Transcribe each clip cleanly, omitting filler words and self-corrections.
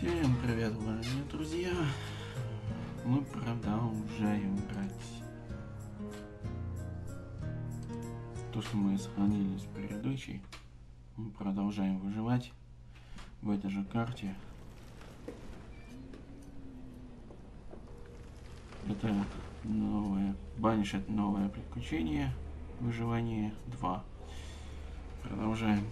Всем привет, уважаемые друзья! Мы продолжаем играть то, что мы сохранили с предыдущей. Мы продолжаем выживать в этой же карте. Это новое Баниш, это новое приключение. Выживание 2. Продолжаем.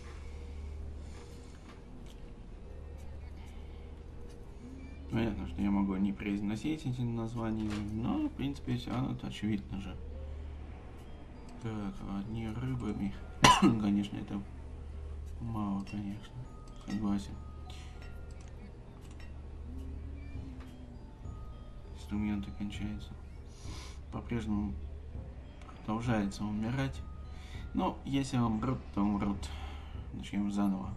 Понятно, что я могу не произносить эти названия, но, в принципе, все равно это очевидно же. Так, одни рыбами. Конечно, это мало, конечно. Согласен. Инструменты кончаются. По-прежнему продолжается умирать. Но если умрут, то умрут. Начнем заново.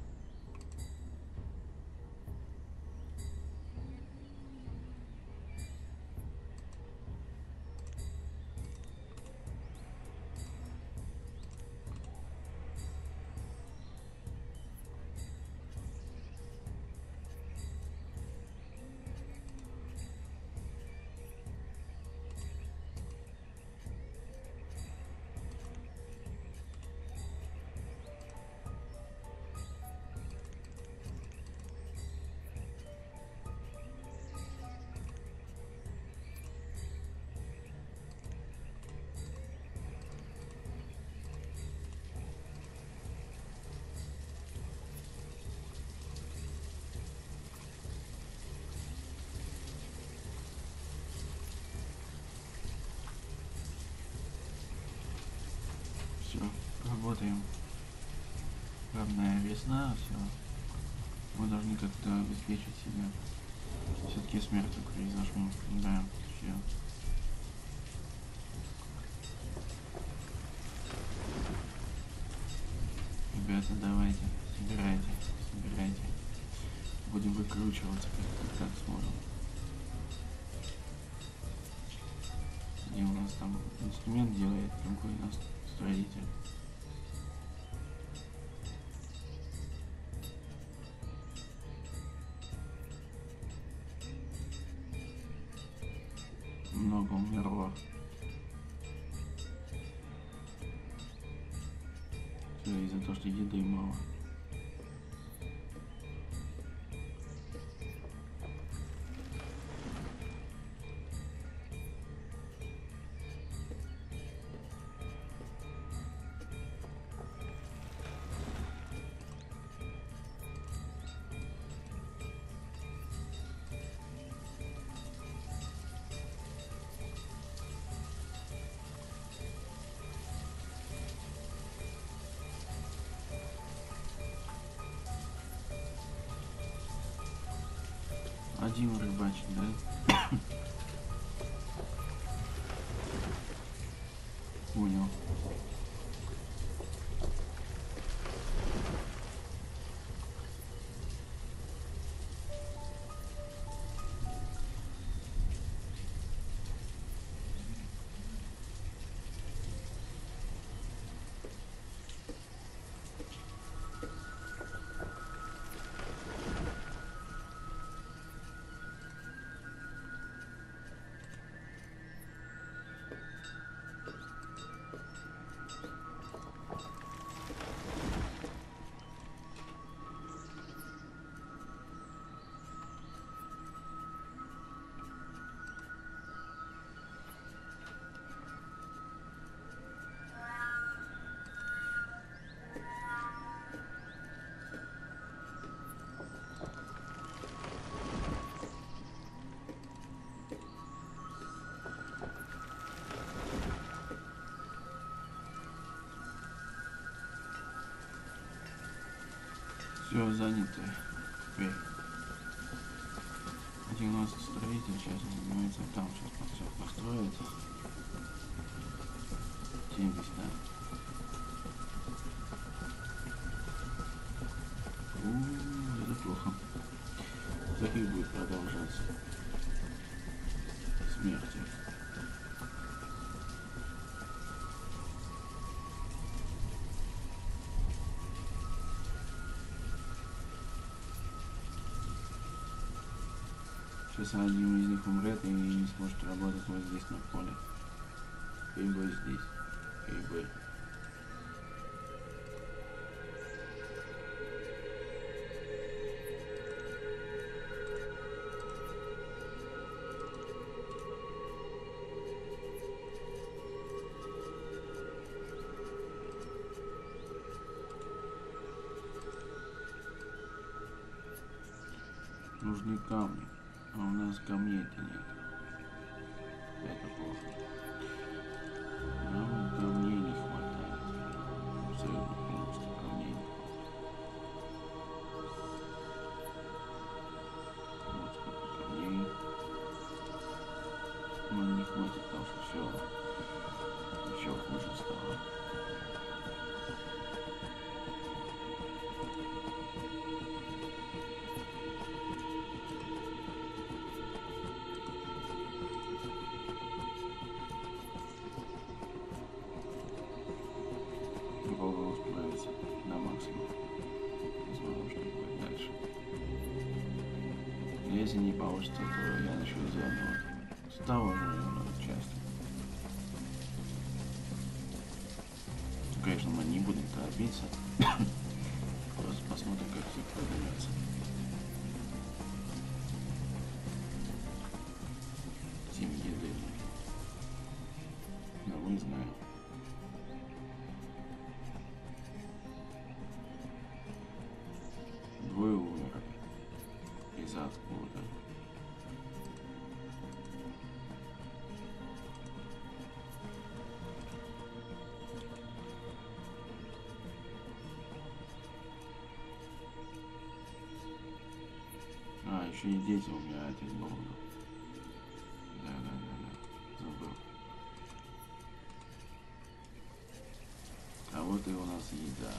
Все, работаем. Равная весна, все. Мы должны как-то обеспечить себя. Все-таки смерть произошла. Да, все. Ребята, давайте, собирайте. Будем выкручиваться как сможем. Где у нас там инструмент делает, какой у нас строитель. Много умерло. Все из-за того, что еды мало. Один рыбачит, да? Понял. Все занято. Теперь. Один у нас строитель сейчас занимается там, сейчас построится. 70, да. Это плохо. Так и будет продолжаться. Смерти. Сейчас один из них умрет и не сможет работать вот здесь на поле. Либо здесь. Либо... Нужны камни, а у нас камней-то нет. Это плохо. Нам камней не хватает. Абсолютно полностью камней не хватает. Вот сколько камней. Но не хватит, потому что все еще хуже стало. Попробую справиться на максимум. Посмотрим, что будет дальше. Если не получится, то я начну заново. С того же части. Конечно, мы не будем торопиться. Просто посмотрим, как все продвигается. Семь еды. Но мы знаем. Двое умерли из-за откуда. А, еще и дети умирают из голода. Да, забыл. А вот и у нас еда.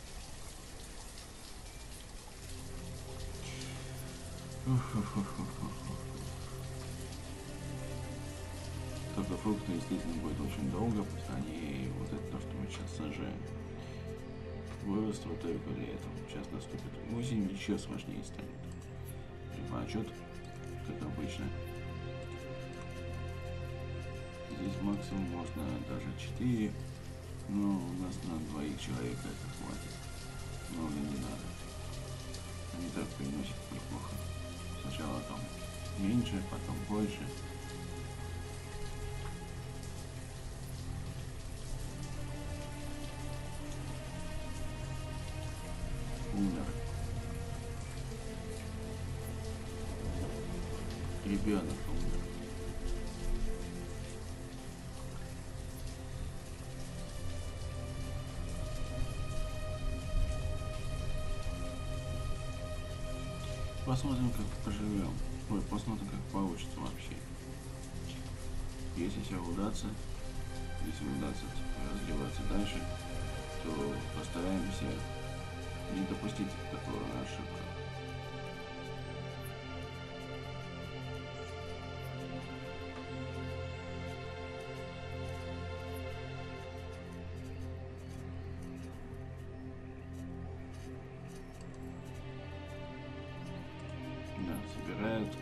Только фрукты, естественно, будет очень долго, потому что они, вот это то, что мы сейчас сажаем, вырастут только летом. Сейчас наступит осень, еще сложнее станет. Припачут, как обычно. Здесь максимум можно даже 4, но у нас на 2 человека это хватит. Много не надо. Они так приносят неплохо. Сначала там меньше, потом больше. Умер. Ребенок умер. Посмотрим, как поживем. Ой, посмотрим, как получится вообще. Если все удастся, развиваться дальше, то постараемся не допустить такого ошибка. Да, собирают.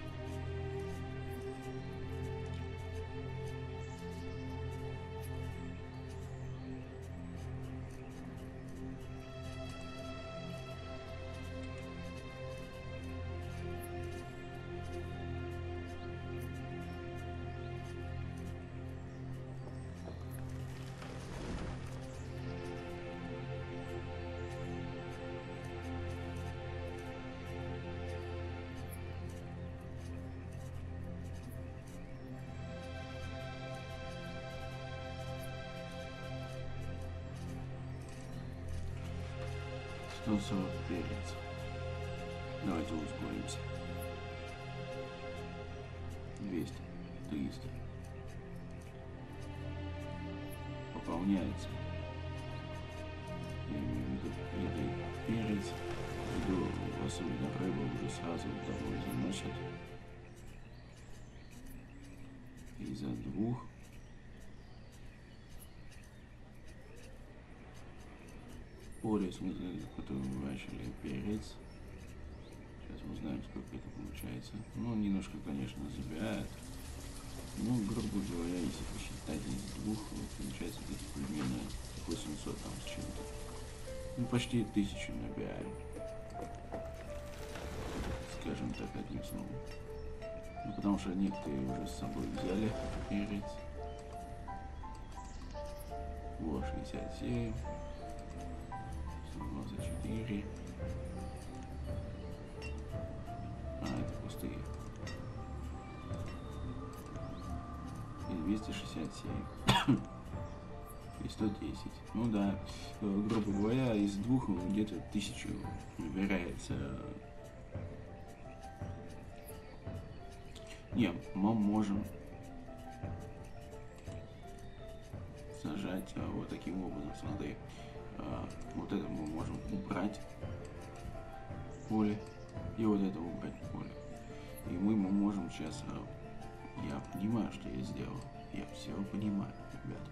Что 40 перец. Давайте ускоримся. 200, 300. Пополняется. Я имею в виду перец. Иду, особенно рыбу уже сразу домой заносят. Из-за 2. Поле, в смысле, который мы выращивали перец. Сейчас мы знаем, сколько это получается. Ну, немножко, конечно, забирает. Ну, грубо говоря, если посчитать из двух, получается где-то примерно 800 там с чем-то. Ну, почти 1000 набираем. Скажем так, одним словом. Ну, потому что некоторые уже с собой взяли перец. Вот 67. 124. А, это пустые. И 267. И 110. Ну да, грубо говоря, из двух где-то 1000 набирается. Не, мы можем сажать вот таким образом, смотри. Вот это мы можем убрать поле, и вот это убрать поле. И мы можем сейчас, я понимаю, что я сделал, я все понимаю, ребят.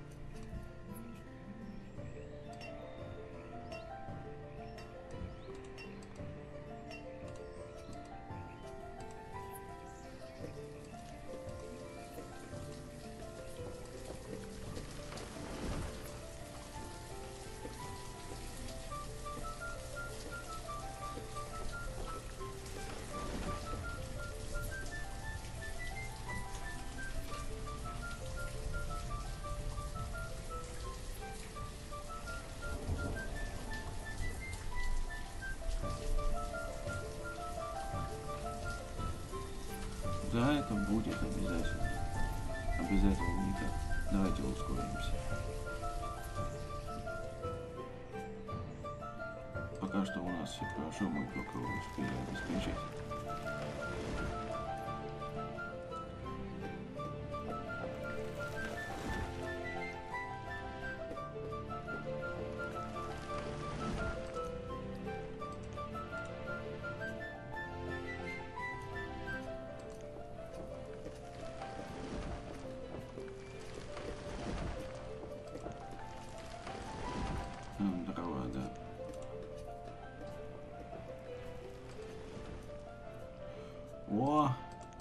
Да, это будет обязательно. Обязательно никак. Давайте ускоримся. Пока что у нас все хорошо, мы только успели обеспечить. Дрова, да. О!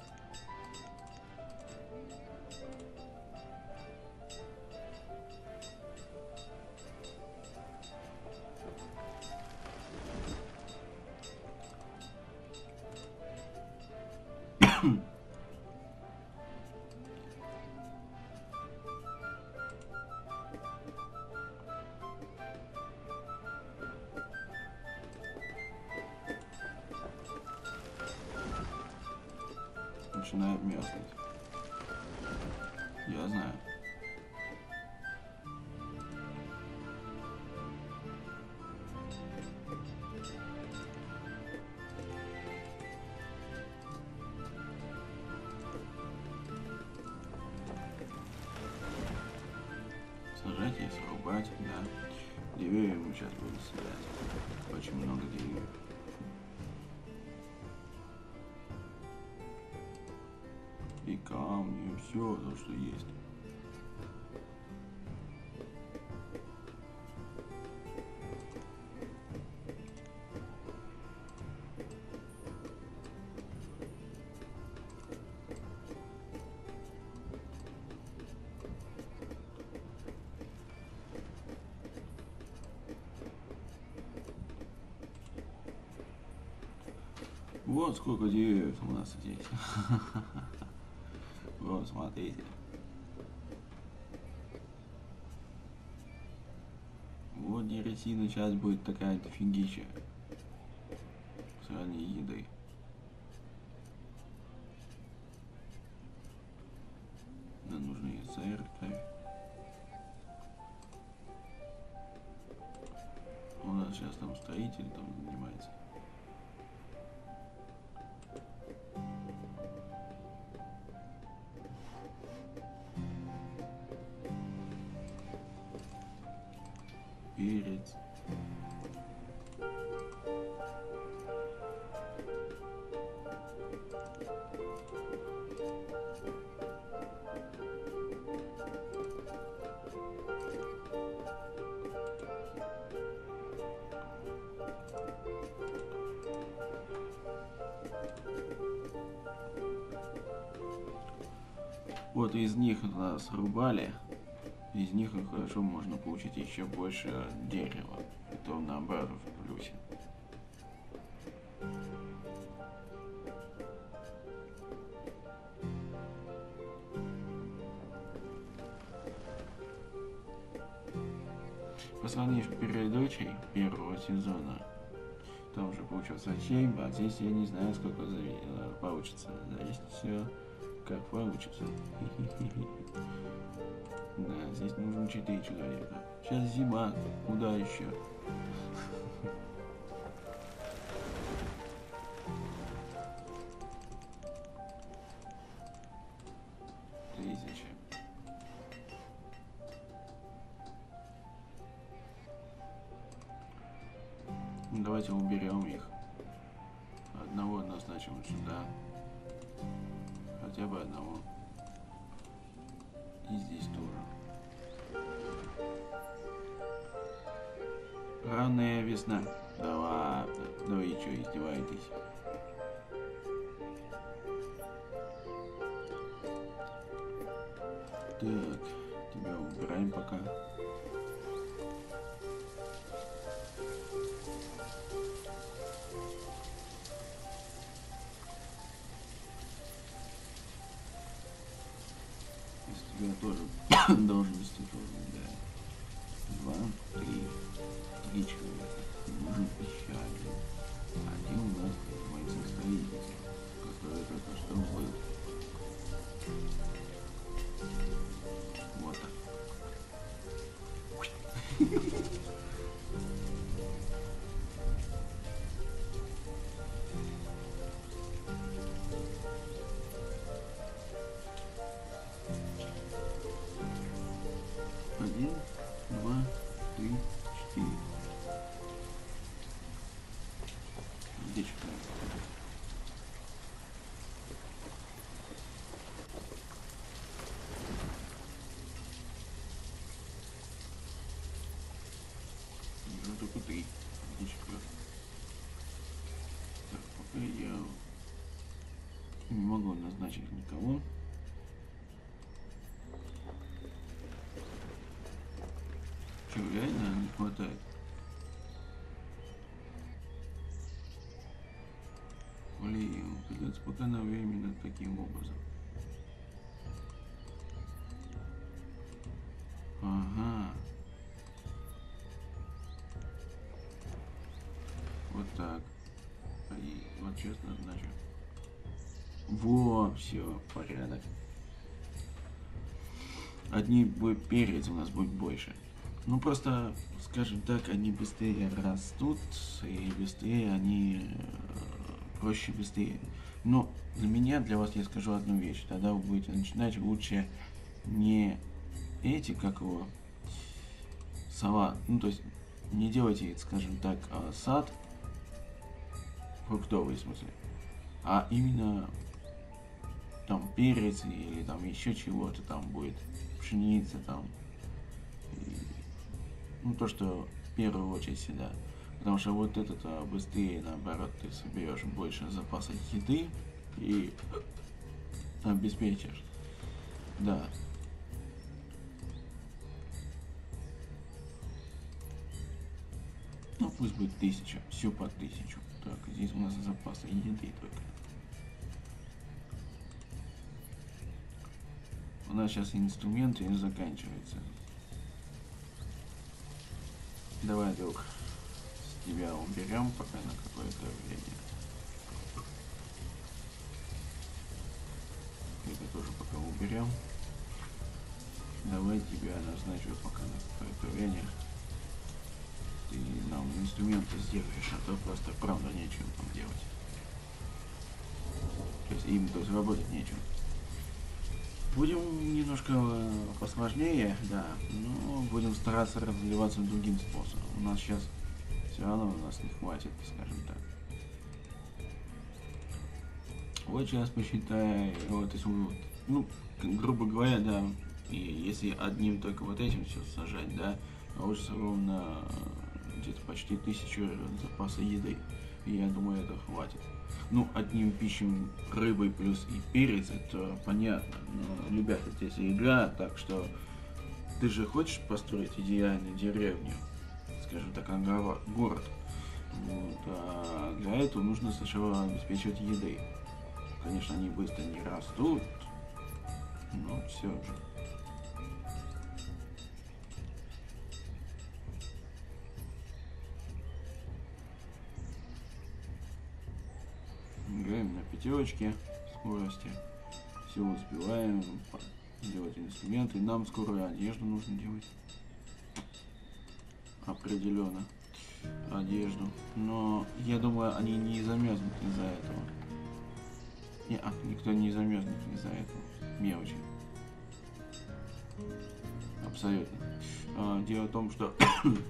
Начинает мерзнуть. Я знаю. Сажать и срубать, да. Деревья мы сейчас будем собирать. Очень много деревьев. И камни, и все то, что есть. Вот сколько деревьев у нас здесь. Вот, смотрите. Вот деревина сейчас будет такая дофигища. С ранней едой. Нам нужны и церковь. У нас сейчас там строитель там занимается. Перец. Вот из них нас рубали, из них хорошо можно получить еще больше дерева. И то наоборот в плюсе. По сравнению с предыдущей первого сезона, там уже получился 7, а здесь я не знаю, сколько получится. Зависит все, как получится. Да, здесь нужно 4 человека. Сейчас зима, куда еще? Давайте уберем их. Одного назначим сюда. Хотя бы одного. И здесь тоже. Ранняя весна. Да ладно. Ну и что, издеваетесь? Так, тебя убираем пока. Тебя тоже должности тоже, да. 2, 3 человека. Нужен пищали. Один у нас моих строителей, который только что был. Вот так. Один, два, три, 4. Где что-то? Уже только 3. Где что-то? Так, пока я не могу назначить никого. Что, реально не хватает? Блин, придется пока на временно таким образом. Ага. Вот так. И вот сейчас назначу. Во, все, порядок. Одни будет перец у нас будет больше. Ну просто, скажем так, они быстрее растут и быстрее они проще быстрее. Но для меня, для вас я скажу одну вещь. Тогда вы будете начинать лучше не эти, как его, сова. Ну то есть не делайте, скажем так, сад фруктовый в смысле, а именно там перец или там еще чего-то там будет, пшеница там. Ну, то, что в первую очередь всегда. Потому что вот этот быстрее, наоборот, ты соберешь больше запаса еды и обеспечишь. Да. Ну, пусть будет 1000. Все по 1000. Так, здесь у нас запасы еды только. У нас сейчас инструменты не заканчиваются. Давай, друг, тебя уберем пока на какое-то время. Это тоже пока уберем. Давай тебя назначу пока на какое-то время. Ты нам инструменты сделаешь, а то просто правда нечего там делать. То есть им то есть работать нечем. Будем немножко посложнее, да, но будем стараться развиваться другим способом. У нас сейчас все равно у нас не хватит, скажем так. Вот сейчас посчитай, вот если вот, ну, грубо говоря, да, и если одним только вот этим все сажать, да, получится ровно где-то почти 1000 запаса еды. принципе, я думаю, это хватит. Ну, одним пищем рыбой плюс и перец, это понятно. Но, ребята, здесь игра, так что ты же хочешь построить идеальную деревню, скажем так, город. Вот, а для этого нужно сначала обеспечивать едой. Конечно, они быстро не растут, но все же. Играем на пятерочке скорости. Все успеваем делать инструменты. Нам скоро одежду нужно делать. Определенно. Одежду. Но я думаю, они не замерзнут из-за этого. Никто не замерзнет из-за этого. Мелочи. Абсолютно. Дело в том, что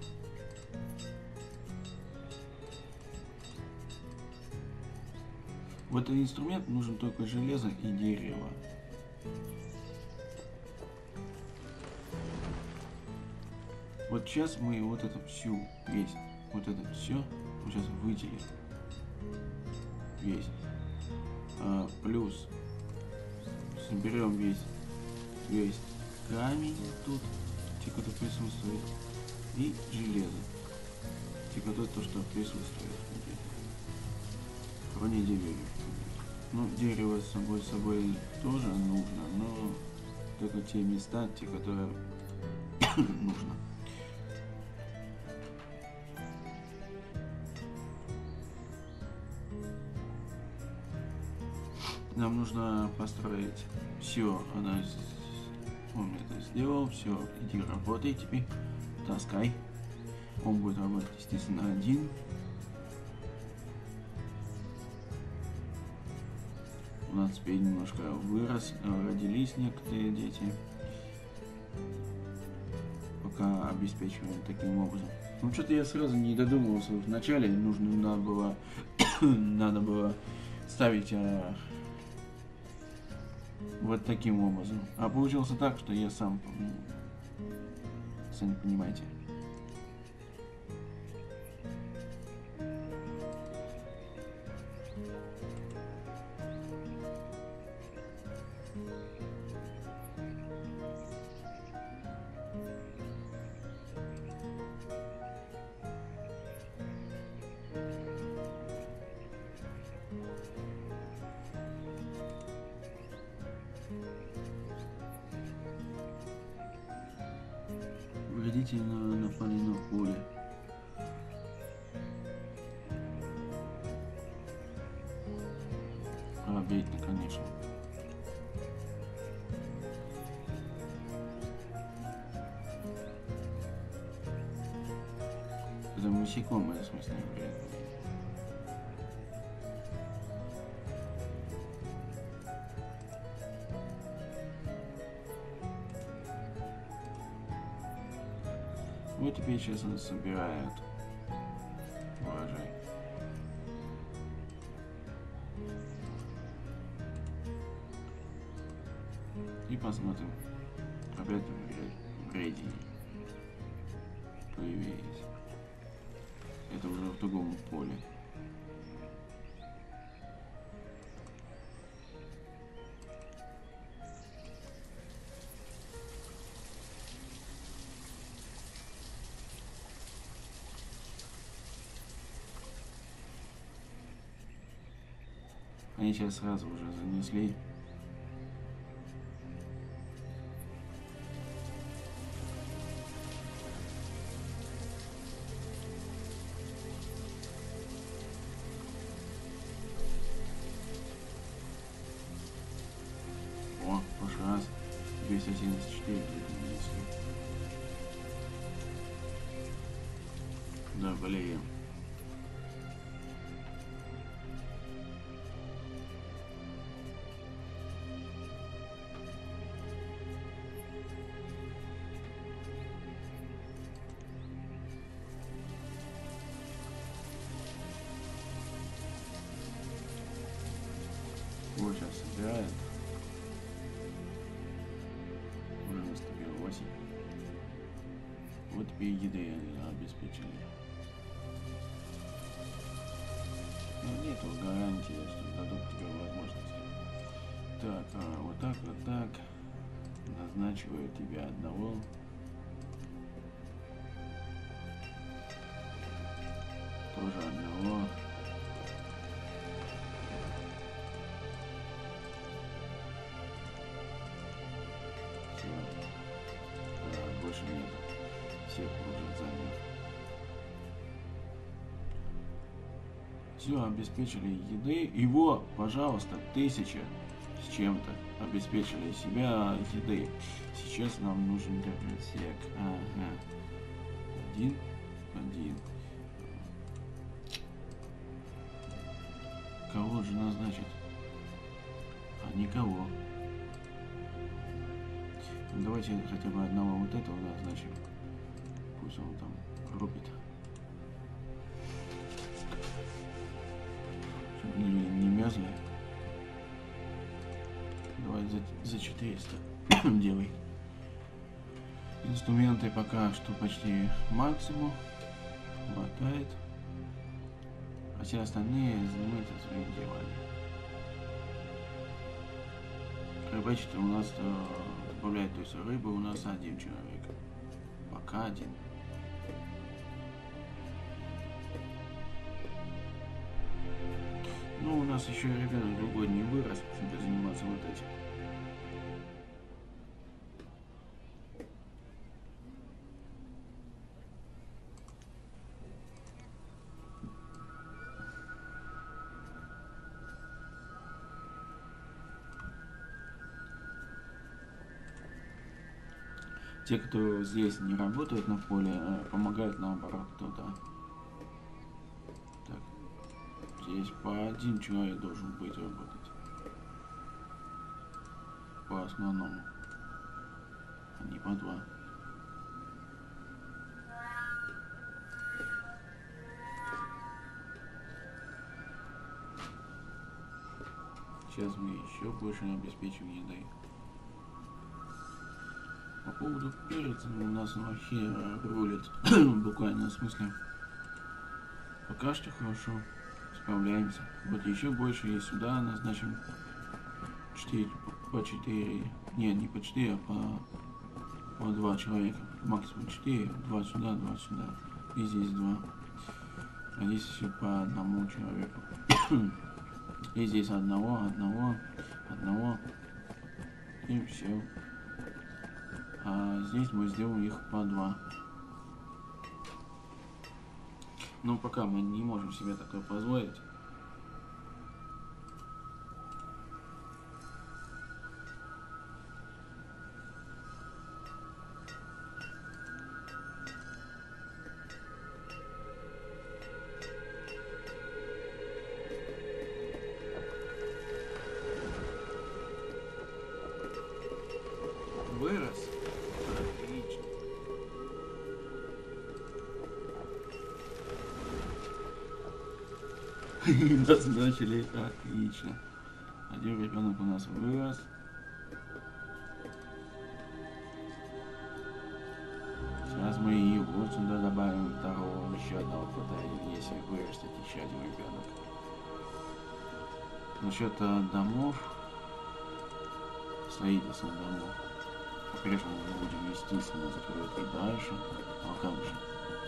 в этот инструмент нужен только железо и дерево. Вот сейчас мы вот это весь, вот это все сейчас выделим. Весь. Плюс соберем весь камень тут, те, который присутствует, и железо, те, которые то, что присутствует. Вроде деревьев. Ну, дерево с собой тоже нужно, но только те места, те, которые нужно. Нам нужно построить все. Он это сделал, все, иди работай теперь, таскай. Он будет работать, естественно, один. У нас теперь немножко родились некоторые дети. Пока обеспечиваем таким образом. Ну, что-то я сразу не додумывался вначале, надо было ставить вот таким образом. А получилось так, что я сами понимаете. Вредители напали на поле. Обидно, конечно. Это насекомые, в смысле, вредные. Вот теперь сейчас он собирает урожай. И посмотрим. Опять вредные появились. Это уже в другом поле. Они сейчас сразу уже занесли. О, в прошлый раз 274 занесли. Да, болеем. Вот сейчас собирает. Уже наступила осень. Вот теперь еды обеспечили. нету гарантии, что дадут тебе возможность. Так, вот так, вот так. Назначиваю тебя одного. Тоже одного. Все. Больше нет. Всех уже занял. Все, обеспечили еды. Его, пожалуйста, 1000 с чем-то. Обеспечили себя еды. Сейчас нам нужен библиотек. Ага. Один. Кого же назначить? А никого. Ну, давайте хотя бы одного вот этого назначим. Пусть он там рубит. Чтобы не мерзли. Давай за 400 делай. Инструменты пока что почти максимум. Хватает. А все остальные занимаются своим делами. Рыбачить у нас добавляет, то есть рыбы у нас один человек. Пока один. Ну, у нас еще ребенок другой не вырос, чтобы заниматься вот этим. Те, кто здесь не работает на поле, помогают наоборот кто-то. Так, здесь по один человек должен быть работать. По основному. А не по два. Сейчас мы еще больше обеспечим едой. По поводу перца у нас вообще рулит в буквальном смысле. Пока что хорошо справляемся. Вот еще больше и сюда назначим 4 по 4. Не по 4, а по 2 человека. Максимум 4, 2 сюда, 2 сюда. И здесь 2. А здесь еще по одному человеку. И здесь одного. И все. А здесь мы сделаем их по 2. Но пока мы не можем себе такое позволить. Вырос. Отлично. Назначили. Отлично. Один ребенок у нас вырос. Сейчас мы и вот сюда добавим второго, еще одного хватает, если вырастет еще один ребенок. Насчет домов, строительства домов. По-прежнему мы будем, естественно, закрывать и дальше. А как же?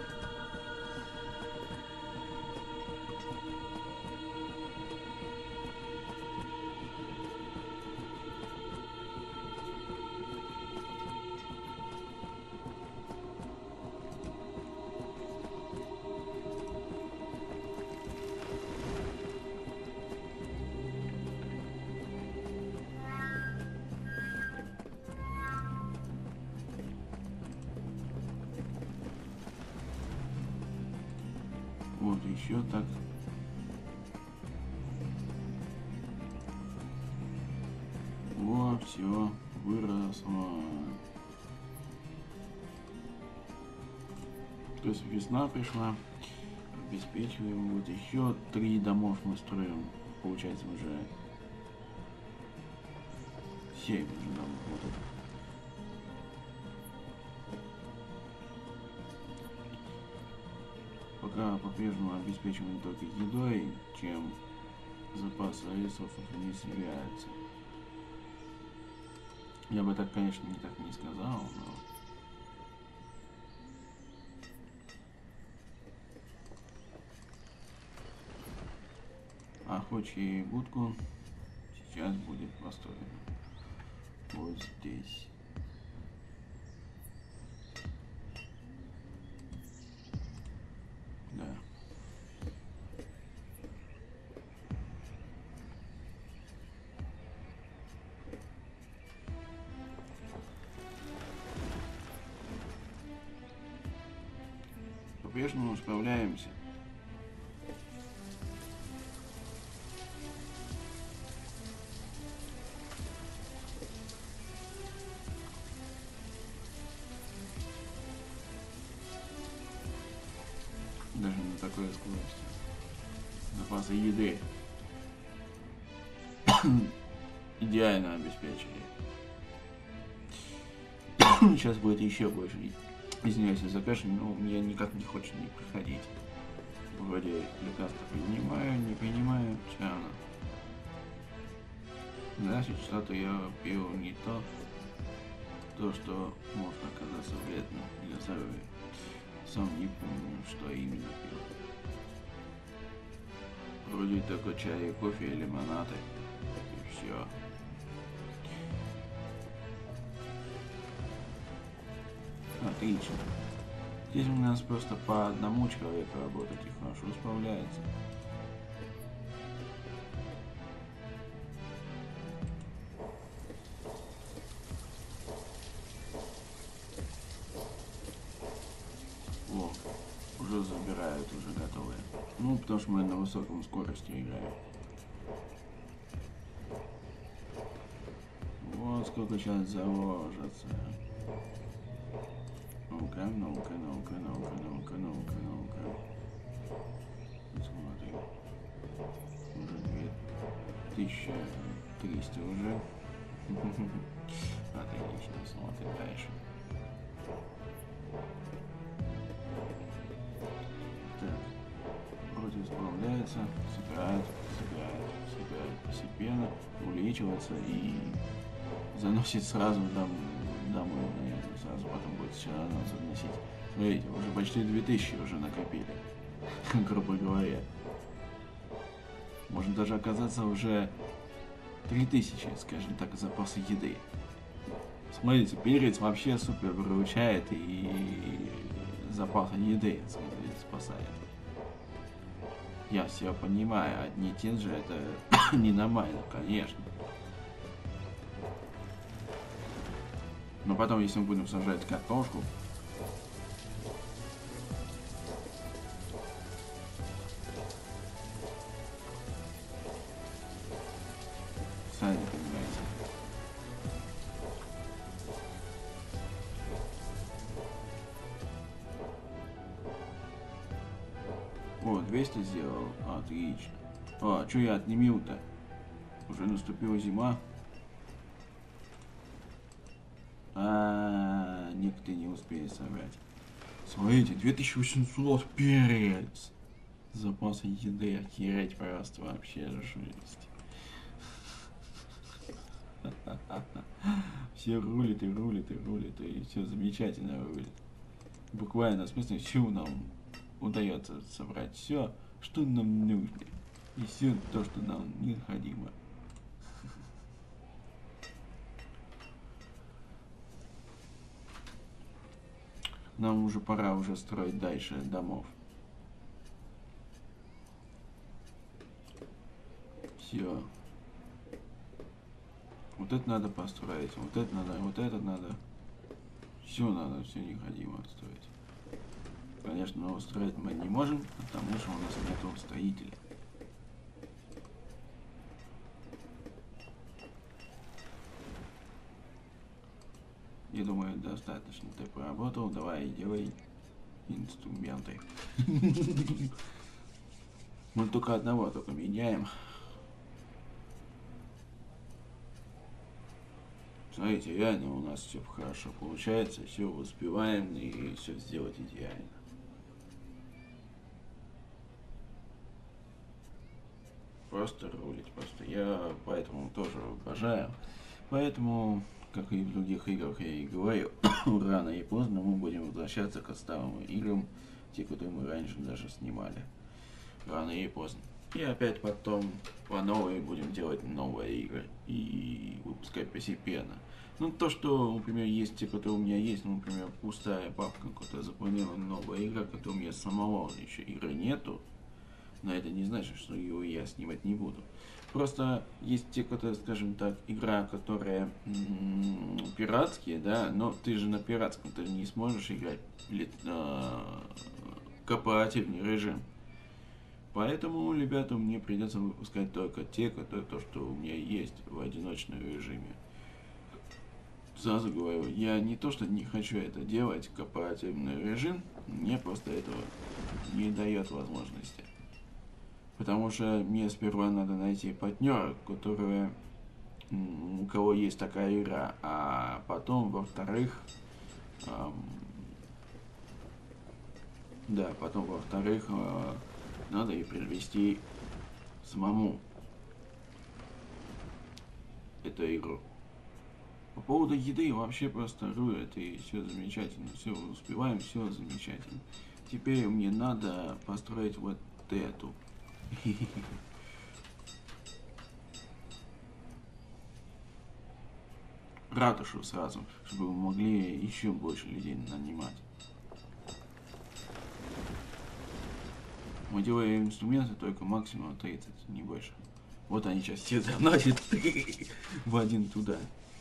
Вот еще так. О, все, выросло. То есть весна пришла, обеспечиваем. Вот еще 3 домов мы строим. Получается уже 7 уже домов. Вот это. Пока по-прежнему обеспечиваем только едой, чем запасы ресурсов не собираются. Я бы так, конечно, не сказал, но... Охочие будку сейчас будет построена. Вот здесь. Да. По-прежнему справляемся. Даже на такой скорости. Запасы еды идеально обеспечили. Сейчас будет еще больше. Извиняюсь за кашель, но мне никак не хочет не проходить. Вроде лекарства принимаю, не принимаю, все равно. Значит, что-то я пил не то, что может оказаться вредным для здоровья. Сам не помню, что именно пил. Вроде только чай, кофе и лимонады. И все. Отлично. Здесь у нас просто по одному человеку работать и хорошо справляется. О, уже забирают, уже готовые. Ну, потому что мы на высоком скорости играем. Вот сколько сейчас заложится. Ну-ка, ну-ка, ну-ка, ну-ка, ну-ка, ну-ка, ну-ка. Смотрим. Уже 2300 уже. Отлично, смотрим дальше. Так. Вроде справляется, собирает постепенно, увеличивается и заносит сразу домой, наверное, сразу потом будет все равно заносить. Смотрите, уже почти 2000 уже накопили, грубо говоря. Может даже оказаться уже 3000, скажем так, запаса еды. Смотрите, перец вообще супер выручает и запаса еды спасает. Я все понимаю, одни те же это ненормально, конечно. Но потом, если мы будем сажать картошку, сами понимаете. О, 200 сделал, отлично. А, что я отнимил-то? Уже наступила зима. Некоторые не успели собрать. Смотрите, 2800 перец. Запасы еды, охереть просто, вообще жесть. Все рулит, и все замечательно рулит. Буквально, в смысле, все нам удается собрать все, что нам нужно. И все то, что нам необходимо. Нам уже пора уже строить дальше домов. Все. Вот это надо построить, вот это надо, вот это надо. Все надо, все необходимо строить. Конечно, но строить мы не можем, потому что у нас нет строителя. Я думаю, достаточно ты поработал. Давай, делай инструменты. Мы только одного только меняем. Смотрите, реально у нас все хорошо получается, все успеваем и все сделать идеально. просто рулить. Просто я поэтому тоже обожаю. Поэтому, как и в других играх, я и говорю, рано и поздно мы будем возвращаться к старым играм, те, которые мы раньше даже снимали. Рано и поздно. И опять потом по новой будем делать новые игры и выпускать постепенно. Ну, то, что, например, есть те, которые у меня есть, ну, например, пустая папка, какая-то запланирована новая игра, которая у меня самого еще игры нету, но это не значит, что ее я снимать не буду. Просто есть те, которые, скажем так, игра, которая пиратские, да, но ты же на пиратском ты не сможешь играть кооперативный режим. Поэтому, ребята, мне придется выпускать только те, которые то, что у меня есть в одиночном режиме. Сразу говорю, я не то, что не хочу это делать, кооперативный режим, мне просто этого не дает возможности. Потому что мне сперва надо найти партнера, у кого есть такая игра, а потом, во-вторых, надо и привести самому эту игру. По поводу еды вообще просто рулит, и все замечательно, все успеваем, все замечательно. Теперь мне надо построить вот эту. Ратушу сразу, чтобы мы могли еще больше людей нанимать. Мы делаем инструменты только максимум 30, не больше. Вот они сейчас все заносят в один туда.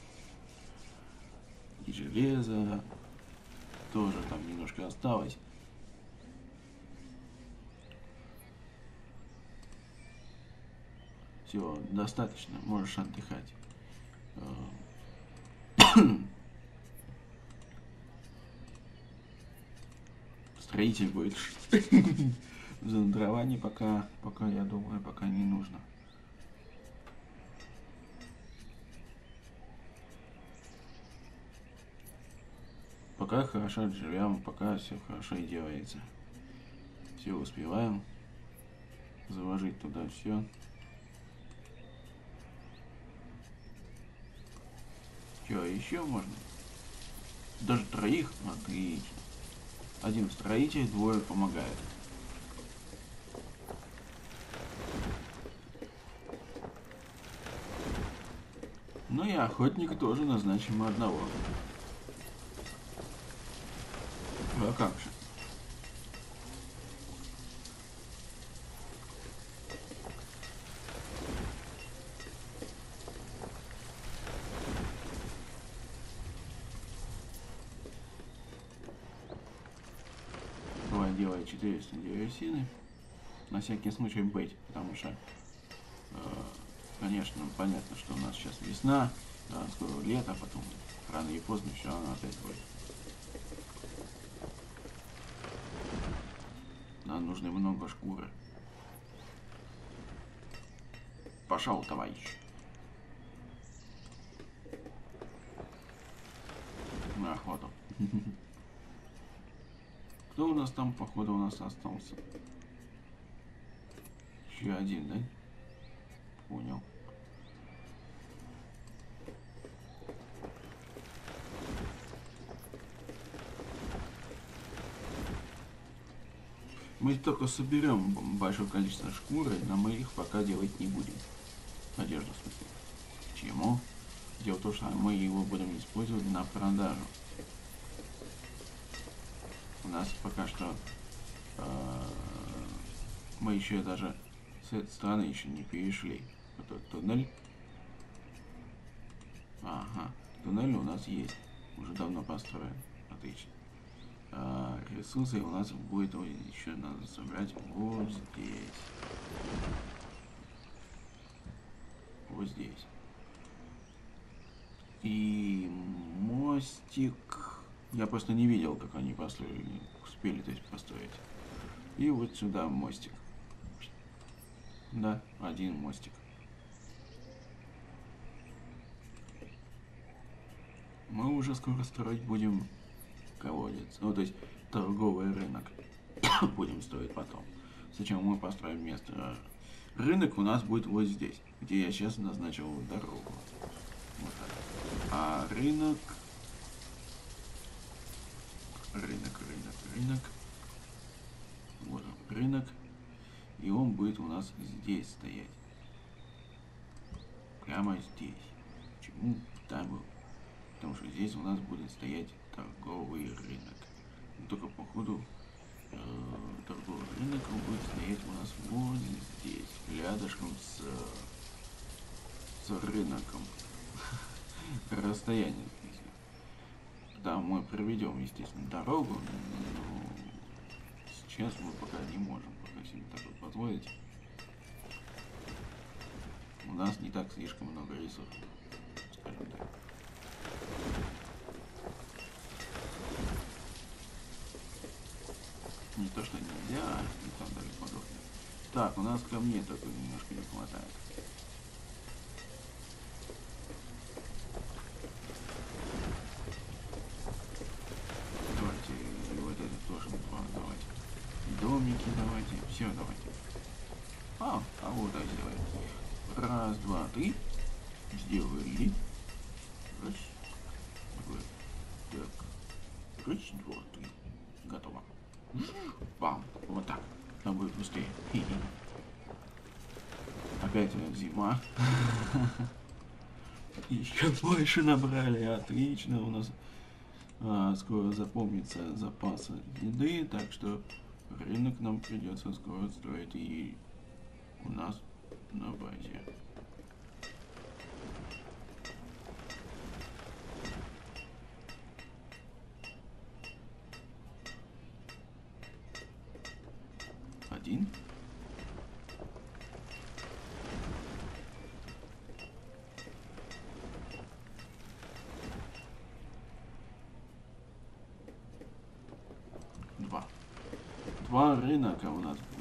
И железо тоже там немножко осталось. Все, достаточно, можешь отдыхать. Строитель будет. Зондрование пока я думаю, пока не нужно. Пока хорошо живем, пока все хорошо и делается. Все успеваем заложить туда все. Что, еще можно? Даже троих? Отлично. Один строитель, двое помогает. Ну и охотника тоже назначим одного. А как же? Давай делай 400 деревесины. На всякий случай быть, потому что, конечно, понятно, что у нас сейчас весна, да, скоро лето, потом рано или поздно все равно опять будет. Нам нужно много шкуры. Пошел, товарищ. На охоту. Кто у нас там, походу, у нас остался? Еще один, да? Понял. Мы только соберем большое количество шкуры, но мы их пока делать не будем. Одежду, в смысле. Почему? Дело в том, что мы его будем использовать на продажу. У нас пока что мы еще даже с этой стороны еще не перешли. Вот этот туннель. Ага, туннель у нас есть. Уже давно построен. Отлично. Ресурсы у нас будет еще надо собрать вот здесь. Вот здесь. И мостик. Я просто не видел, как они построили. Успели, то есть, построить. И вот сюда мостик. Да, один мостик. Мы уже скоро строить будем колодец. Ну, то есть, торговый рынок. Будем строить потом. Сначала мы построим место Рынок у нас будет вот здесь, где я сейчас назначил дорогу. Вот так. А рынок... Рынок. Вот он, рынок. И он будет у нас здесь стоять. Прямо здесь. Почему там? Потому что здесь у нас будет стоять торговый рынок. Но только походу торговый рынок он будет стоять у нас вот здесь, рядышком с рынком. Расстояние. Да, мы проведем, естественно, дорогу, но сейчас мы пока не можем пока себе такое позволить. У нас не так слишком много ресурсов, скажем так. Не то, что нельзя, и там даже подохнет. Так, у нас камней только немножко не хватает. Давайте, и вот это тоже давайте. Домики давайте, все давайте. А вот так сделаем. Раз, два, три. Сделали. Раз. Так. Раз, два, три. Готово. Бам. Вот так. Там будет быстрее. Опять зима. Еще больше набрали. Отлично. У нас скоро запомнится запасы еды. Так что рынок нам придется скоро строить и у нас на базе. Один. Два. Два рынка у нас будет.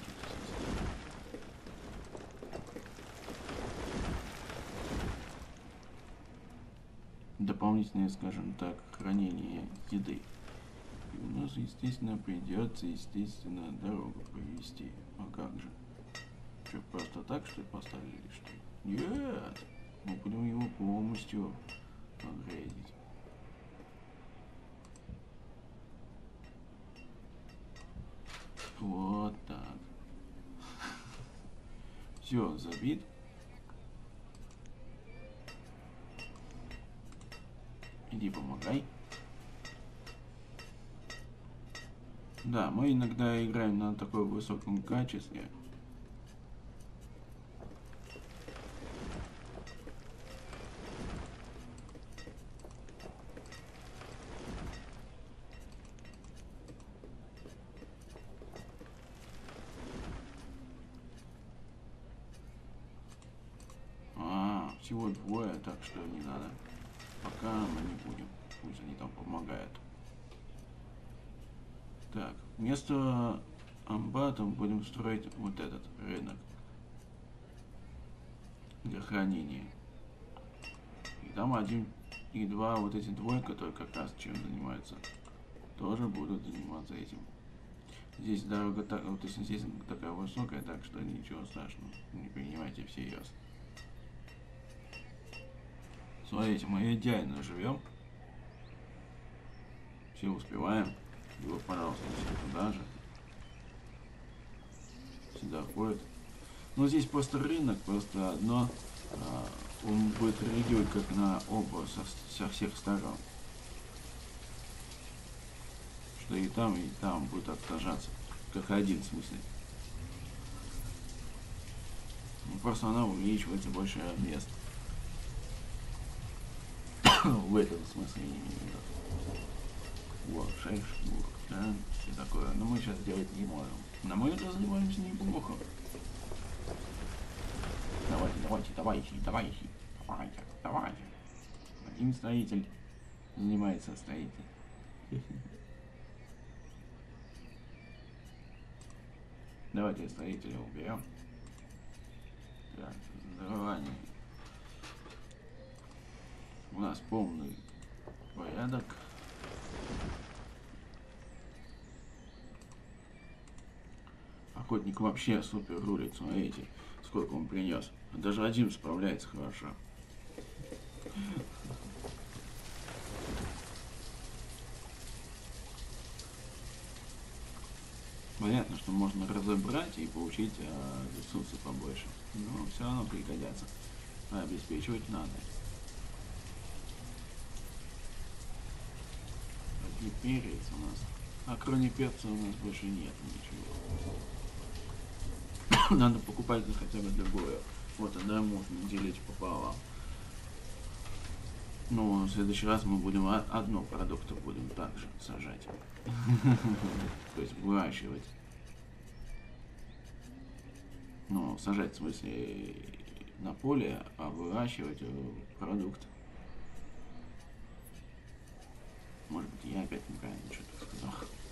Дополнительное, скажем так, хранение еды. И у нас, естественно, придется, дорогу провести. А как же? Что, просто так, что ли, поставили, что ли? Нет! Мы будем его полностью апгрейдить. Вот так. Все, забит. Иди помогай. Да, мы иногда играем на таком высоком качестве. Всего двое, так что не надо. Пока мы не будем. Пусть они там помогают. Так, вместо амбата будем строить вот этот рынок для хранения. И там один и два, вот эти двое, которые как раз чем занимаются, тоже будут заниматься этим. Здесь дорога так, вот здесь такая высокая, так что ничего страшного, не принимайте всерьез. Смотрите, мы идеально живем. Все успеваем. И вот, пожалуйста, все туда же. Сюда ходит. Но здесь просто рынок, просто одно. Он будет реагировать как на оба со всех сторон. Что и там будет отражаться. Как один, в смысле. Ну, просто она увеличивается больше мест. В этом смысле вот, 6 штук, да, все такое. Но мы сейчас делать не можем. Но мы развиваемся неплохо. Давайте. Один строитель занимается строителем. Давайте строителя уберем. Так, здорование. У нас полный порядок. Охотник вообще супер рулит, смотрите. Сколько он принес. Даже один справляется хорошо. Понятно, что можно разобрать и получить ресурсы побольше. Но все равно пригодятся. А обеспечивать надо. И перец у нас. А кроме перца у нас больше нет ничего. Надо покупать хотя бы другое. Вот тогда можно делить пополам. Ну, в следующий раз мы будем одно продукт будем также сажать. То есть выращивать. Ну, сажать в смысле на поле, а выращивать продукт. Может быть, я опять неправильно что-то сказал.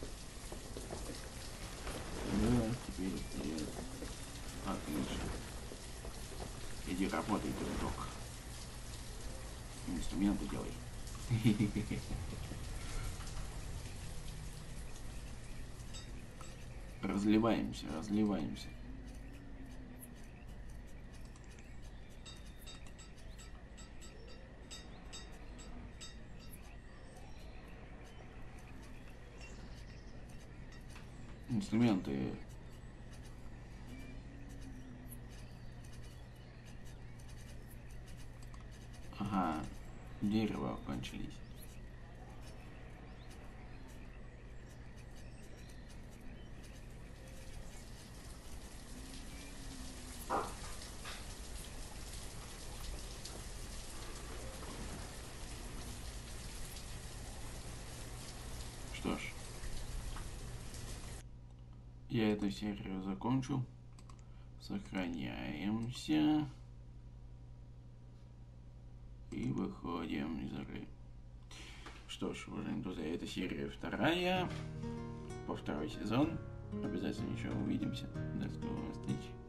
Да, теперь вперед. Отлично. Иди работай, дружок. Инструменты делай. Разливаемся, разливаемся. Инструменты. Ага, дерево кончились. Что ж, я эту серию закончу. Сохраняемся. И выходим из игры. Что ж, уважаемые друзья, это серия вторая. По второй сезон. Обязательно еще увидимся. До скорой встречи.